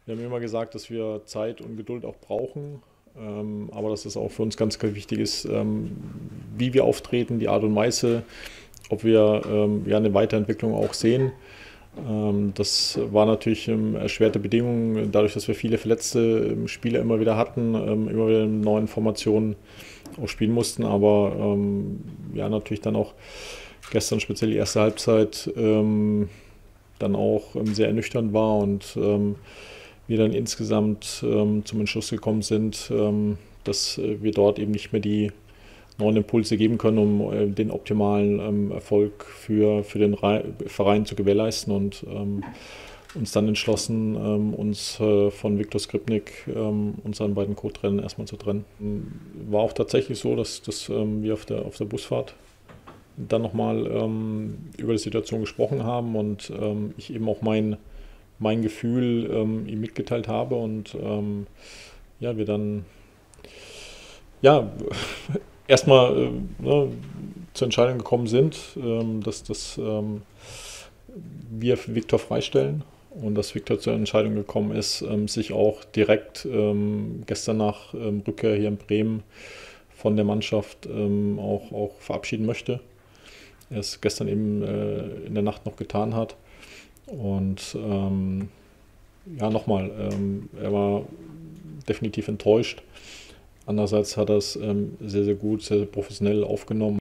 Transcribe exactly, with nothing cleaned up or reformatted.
Wir haben immer gesagt, dass wir Zeit und Geduld auch brauchen, ähm, aber dass es auch für uns ganz, ganz wichtig ist, ähm, wie wir auftreten, die Art und Weise, ob wir ähm, ja, eine Weiterentwicklung auch sehen. Ähm, das war natürlich ähm, erschwerte Bedingungen, dadurch, dass wir viele verletzte ähm, Spieler immer wieder hatten, ähm, immer wieder in neuen Formationen auch spielen mussten, aber ähm, ja, natürlich dann auch gestern speziell die erste Halbzeit ähm, dann auch ähm, sehr ernüchternd war und ähm, wir dann insgesamt ähm, zum Entschluss gekommen sind, ähm, dass äh, wir dort eben nicht mehr die neuen Impulse geben können, um äh, den optimalen ähm, Erfolg für, für den Rei- Verein zu gewährleisten und ähm, uns dann entschlossen, ähm, uns äh, von Viktor Skripnik, ähm, unseren beiden Co-Trainern, erstmal zu trennen. War auch tatsächlich so, dass, dass ähm, wir auf der, auf der Busfahrt dann nochmal ähm, über die Situation gesprochen haben und ähm, ich eben auch mein, mein Gefühl ähm, ihm mitgeteilt habe und ähm, ja, wir dann ja erstmal äh, ne, zur Entscheidung gekommen sind, ähm, dass, dass ähm, wir Viktor freistellen und dass Viktor zur Entscheidung gekommen ist, ähm, sich auch direkt ähm, gestern nach ähm, Rückkehr hier in Bremen von der Mannschaft ähm, auch, auch verabschieden möchte. Er es gestern eben äh, in der Nacht noch getan hat. Und ähm, ja, nochmal, ähm, er war definitiv enttäuscht. Andererseits hat er es ähm, sehr, sehr gut, sehr, sehr professionell aufgenommen